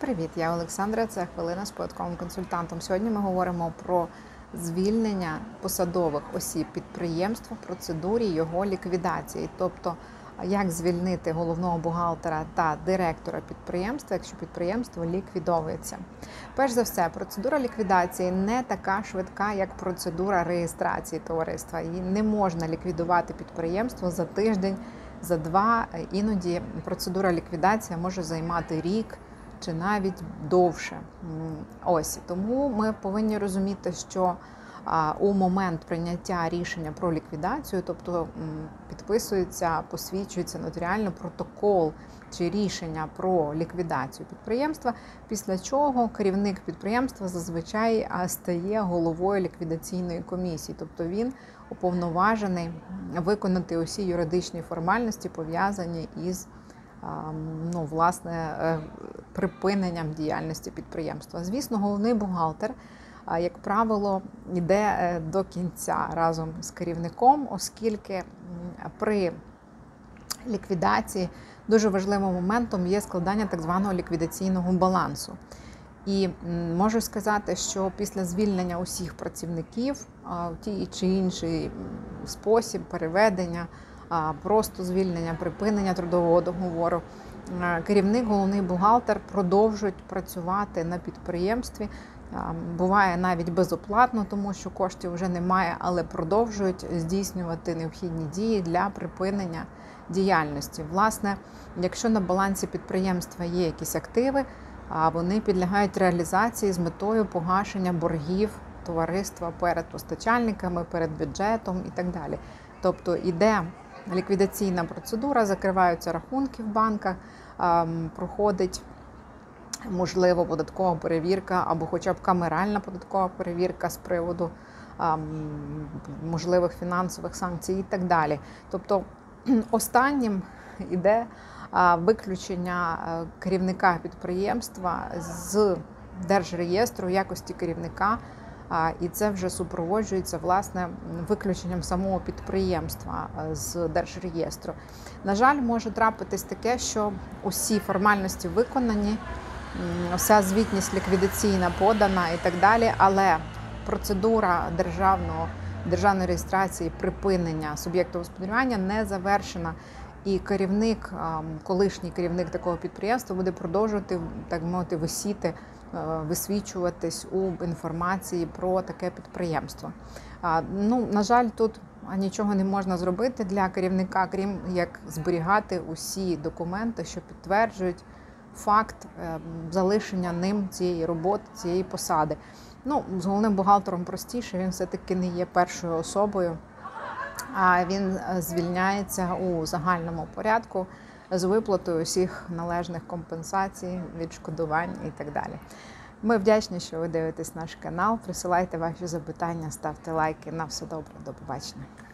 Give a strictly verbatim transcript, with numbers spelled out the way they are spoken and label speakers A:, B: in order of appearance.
A: Привіт, я Олександра, це «Хвилина з податковим консультантом». Сьогодні ми говоримо про звільнення посадових осіб підприємства в процедурі його ліквідації. Тобто, як звільнити головного бухгалтера та директора підприємства, якщо підприємство ліквідовується. Перш за все, процедура ліквідації не така швидка, як процедура реєстрації товариства. Її не можна ліквідувати підприємство за тиждень, за два. Іноді процедура ліквідації може займати рік, чи навіть довше. Ось, тому ми повинні розуміти, що а, у момент прийняття рішення про ліквідацію, тобто м, підписується, посвідчується нотаріально протокол чи рішення про ліквідацію підприємства, після чого керівник підприємства зазвичай стає головою ліквідаційної комісії, тобто він уповноважений виконати усі юридичні формальності, пов'язані із ну, власне, припиненням діяльності підприємства. Звісно, головний бухгалтер, як правило, йде до кінця разом з керівником, оскільки при ліквідації дуже важливим моментом є складання так званого ліквідаційного балансу. І можу сказати, що після звільнення усіх працівників в тій чи інший спосіб переведення, просто звільнення, припинення трудового договору, керівник, головний бухгалтер продовжують працювати на підприємстві. Буває навіть безоплатно, тому що коштів вже немає, але продовжують здійснювати необхідні дії для припинення діяльності. Власне, якщо на балансі підприємства є якісь активи, вони підлягають реалізації з метою погашення боргів товариства перед постачальниками, перед бюджетом і так далі. Тобто іде ліквідаційна процедура, закриваються рахунки в банках, проходить, можливо, податкова перевірка або хоча б камеральна податкова перевірка з приводу можливих фінансових санкцій і так далі. Тобто останнім іде виключення керівника підприємства з держреєстру в якості керівника, і це вже супроводжується, власне, виключенням самого підприємства з держреєстру. На жаль, може трапитись таке, що усі формальності виконані, вся звітність ліквідаційна подана і так далі, але процедура державного, державної реєстрації припинення суб'єкту господарювання не завершена. І керівник, колишній керівник такого підприємства буде продовжувати, так мовити, висіти, висвічуватись у інформації про таке підприємство. Ну, на жаль, тут нічого не можна зробити для керівника, крім як зберігати усі документи, що підтверджують факт залишення ним цієї роботи, цієї посади. Ну, з головним бухгалтером простіше, він все-таки не є першою особою, а він звільняється у загальному порядку з виплатою усіх належних компенсацій, відшкодувань і так далі. Ми вдячні, що ви дивитесь наш канал. Присилайте ваші запитання, ставте лайки. На все добре, до побачення.